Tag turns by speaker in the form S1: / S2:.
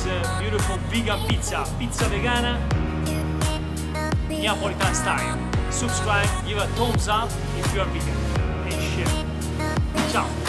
S1: beautiful vegan pizza, pizza vegana, Neapolitan style. Subscribe, give a thumbs up if you are vegan, and share. Ciao!